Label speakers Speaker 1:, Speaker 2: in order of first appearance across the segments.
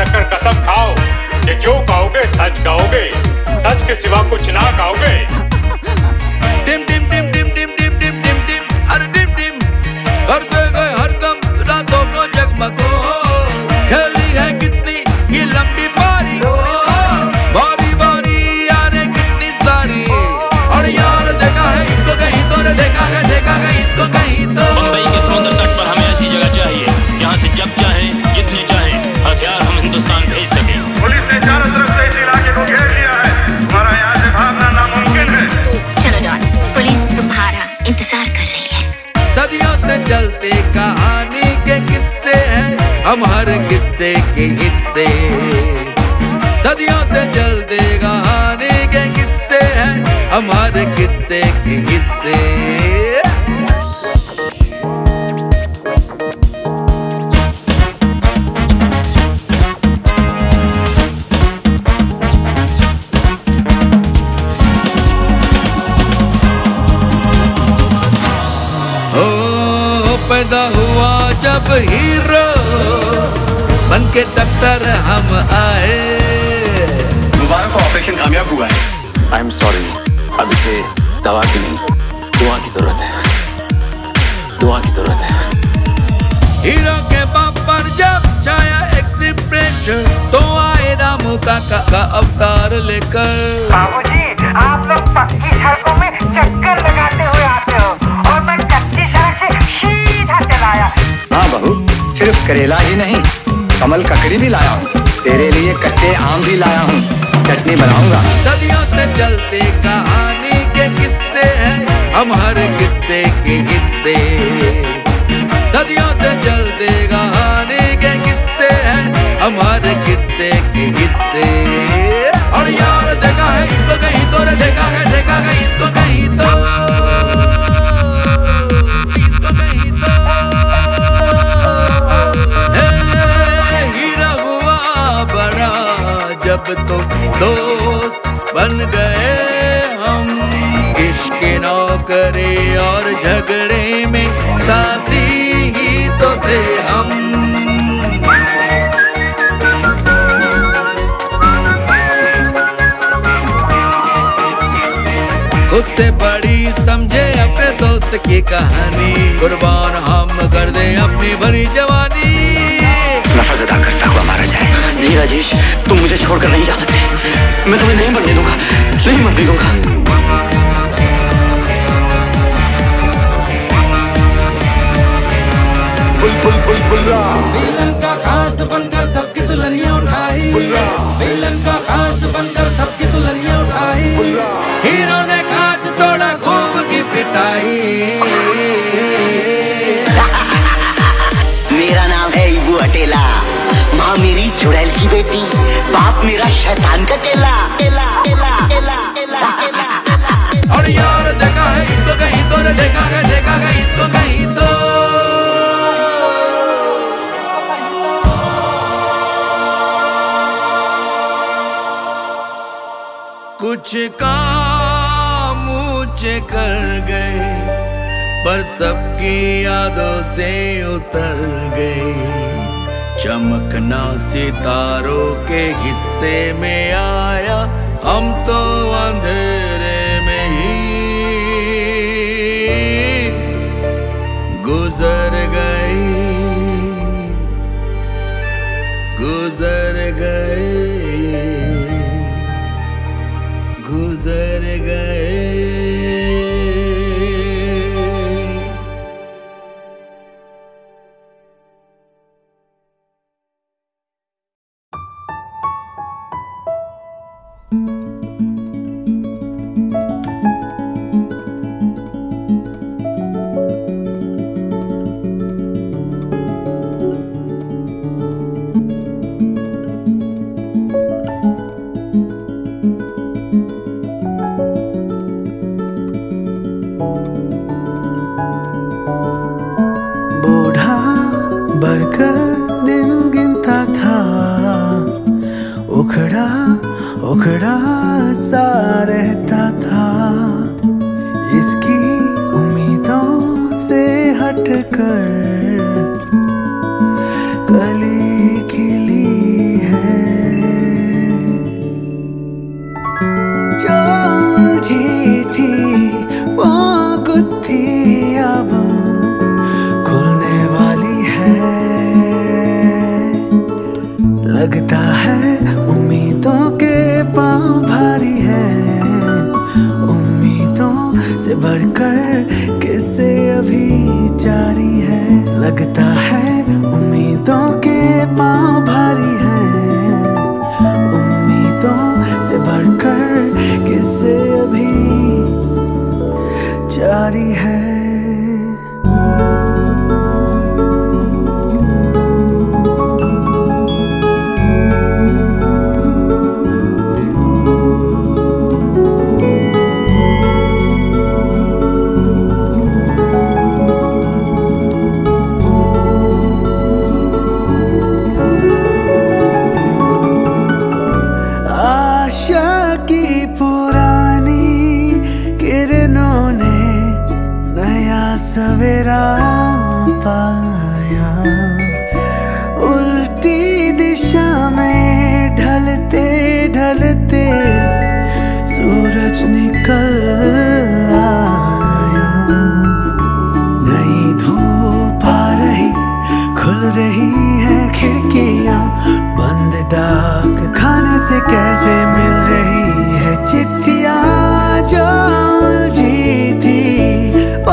Speaker 1: खाकर कसम खाओ कि जो गाओगे सच गाओगे, सच के सिवा कुछ ना गाओगे।
Speaker 2: टिम टिम टिम टिम टिम टिम टिम टिम टिम अरे टिम टिम करते गए हरदम रातों को जगमग। खेली है कितनी ये लंबी पारी, बारी बारी यारे कितनी सारी। और यार देखा है इसको कहीं तो, देखा है इसको कहीं तो।
Speaker 3: मुंबई के समुद्र तट पर हमें ऐसी जगह चाहिए जहाँ से जब चाहे जितने चाहे हथियार हम हिंदुस्तान भेज सके।
Speaker 1: पुलिस ने चारों तरफ से इस इलाके को घेर लिया है, हमारा यहाँ से भागना नामुमकिन है।
Speaker 4: चलो डॉन, पुलिस तुम्हारा इंतजार कर रही है।
Speaker 2: सदियों से चलते कहानी के किस्से हैं हम हर किस्से के हिस्से। सदियों से चलते कहानी के किस्से हैं हम हर किस्से के हिस्से। पैदा हुआ जब हीरो बन के डॉक्टर हम आए।
Speaker 1: मुबारक को ऑपरेशन कामयाब हुआ है।
Speaker 5: आई एम सॉरी, अब इसे दवा की नहीं दुआ की जरूरत है, दुआ की जरूरत है।
Speaker 2: हीरो के बाप पर जब छाया एक्सट्रीम प्रेशर तो आए रामू का अवतार लेकर।
Speaker 6: बाबूजी, आप लोग पक्की सड़कों में चक्कर लगाते हुए आते हो और मैं कच्ची सड़क से सीधा चलाया।
Speaker 7: हाँ बहू, सिर्फ करेला ही नहीं कमल ककड़ी भी लाया हूँ, तेरे लिए कच्चे आम भी लाया हूँ, चटनी बनाऊंगा।
Speaker 2: सदियों से चलते कहानी के किस्से हैं हम हर किस्से के हिस्से। सदियों से चलते कहानी के किस्से हैं हम हर किस्से के हिस्से। और यार देखा है इसको कहीं तो, देखा है इसको कहीं तो, इसको कहीं तो। हीरा हुआ बड़ा जब तुम दोस्त बन गए हम। इश्क नौकरे और झगड़े में साथी ही तो थे हम। खुद से बड़ी समझे अपने दोस्त की कहानी, कुर्बान हम कर दे अपनी भरी जवानी।
Speaker 7: नफरत अदा करता हुआ मारा जाए। नहीं राजेश, तुम मुझे छोड़कर नहीं जा सकते, मैं तुम्हें नहीं मरने दूंगा, नहीं मरने दूंगा।
Speaker 2: विलन का खास बनकर सबकी दुल्हनियां उठाई, विलन का खास बनकर सबकी दुल्हनियां उठाई। हीरो ने कांच तोड़ा खूब की पिटाई।
Speaker 8: मेरा नाम है इबू अटेला, माँ मेरी चुड़ैल की बेटी, बाप मेरा शैतान का चेला।
Speaker 2: और यार देखा है इसको कहीं तो, देखा है इसको कहीं तो। कुछ काम ऊंचे कर गए पर सबकी यादों से उतर गए। चमकना सितारों के हिस्से में आया, हम तो अंधेरे में ही गुजर गए, गुजर गए, गुजर गए।
Speaker 9: उखड़ा सा रहता था, इसकी उम्मीदों से हटकर कली खिली है लगता है उम्मीदों के पाँव भारी हैं, उम्मीदों से बढ़कर किससे अभी जारी है। लगता है उम्मीदों के पाँव भारी हैं, उम्मीदों से बढ़कर किससे अभी जारी है। सवेरा पाया, उल्टी दिशा में ढलते ढलते सूरज निकल आया। नई धूप आ रही, खुल रही है खिड़कियां, बंद डाक खाने से कैसे मिल रही है चिट्ठियां। जो उलझी थी वो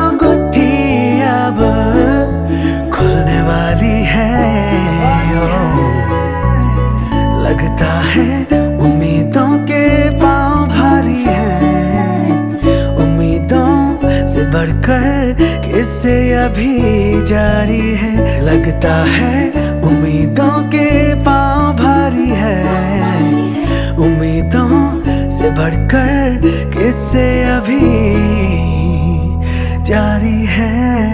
Speaker 9: खुलने वाली है। लगता है उम्मीदों के पाँव भारी हैं, उम्मीदों से बढ़कर किससे अभी जारी है। लगता है उम्मीदों के पाँव भारी हैं, उम्मीदों से बढ़कर किससे अभी जारी है।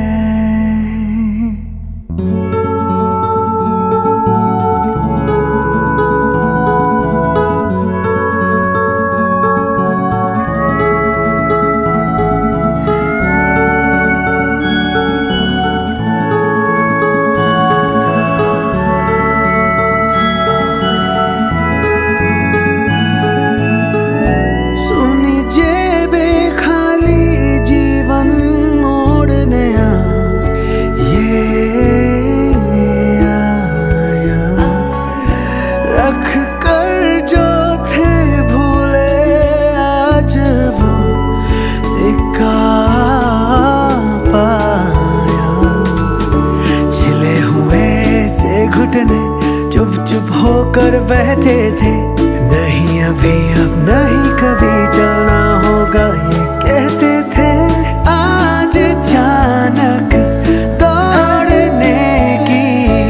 Speaker 9: कर बैठे थे, नहीं अभी अब नहीं कभी चलना होगा ये कहते थे। आज अचानक दौड़ने की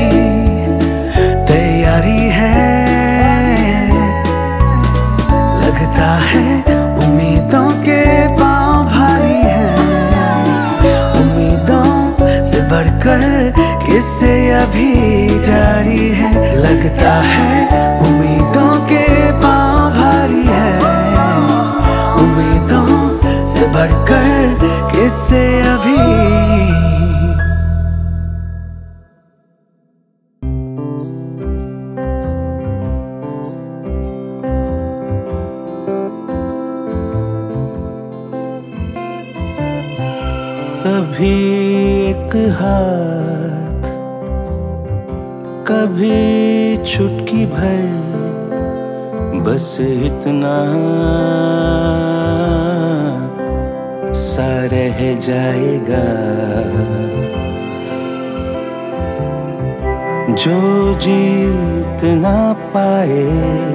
Speaker 9: तैयारी है। लगता है उम्मीदों के पाँव भारी हैं, उम्मीदों से बढ़कर किससे अभी जारी है। लगता है उम्मीदों के पाँव भारी हैं, उम्मीदों से बढ़कर किससे अभी।
Speaker 10: कभी एक हाथ, कभी चुटकी भर, बस इतना सा रह जाएगा। जो जीत ना पाए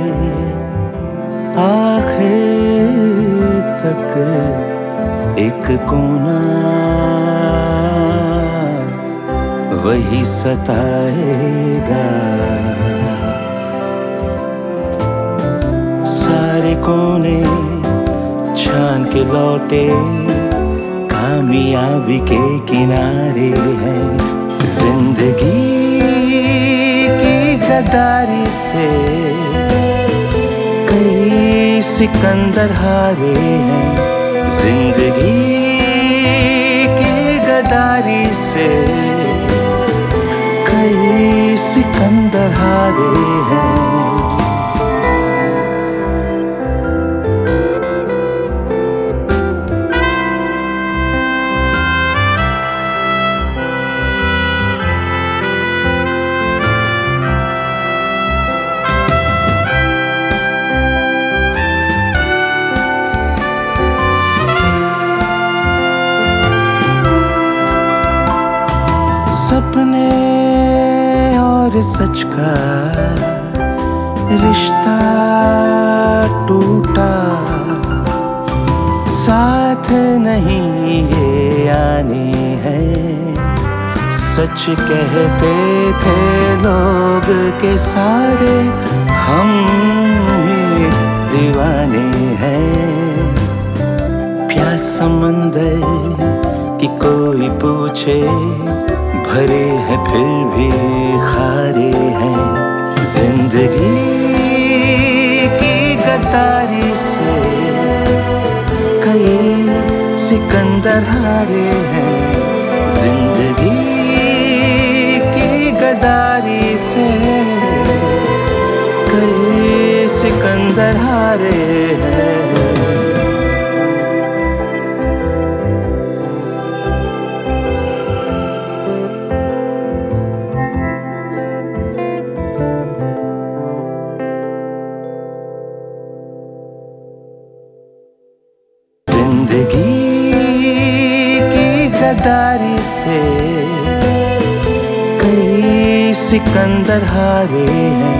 Speaker 10: आखिर तक एक कोना वही सताएगा। सारे कोने छान के लौटे कामयाबी के किनारे हैं। जिंदगी की गद्दारी से कई सिकंदर हारे हैं। जिंदगी की गद्दारी से कई सिकंदर हारे हैं। सपने और सच का रिश्ता टूटा, साथ नहीं ये आने है। सच कहते थे लोग के सारे हम ही दीवाने हैं। प्यास समंदर की कोई पूछे, भरे हैं फिर भी खारे हैं। जिंदगी की गद्दारी से कई सिकंदर हारे हैं। जिंदगी की गद्दारी से कई सिकंदर हारे हैं। गद्दारी से कई सिकंदर हारे हैं।